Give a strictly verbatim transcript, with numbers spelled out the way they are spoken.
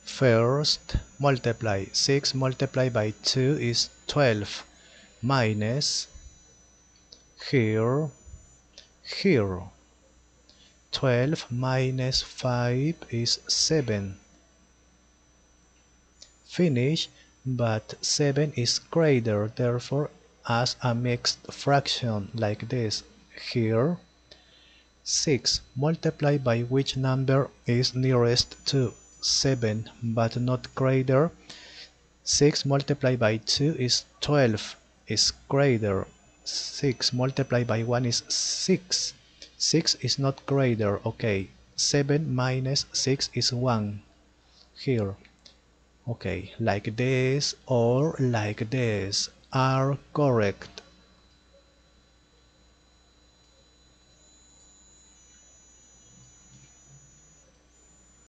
First, multiply. six multiplied by two is twelve, minus here, here. twelve minus five is seven. Finish, but seven is greater, therefore as a mixed fraction like this. Here, six multiplied by which number is nearest to seven but not greater. six multiplied by two is twelve, is greater. six multiplied by one is six. six is not greater, okay. seven minus six is one. Here. Okay, like this or like this are correct.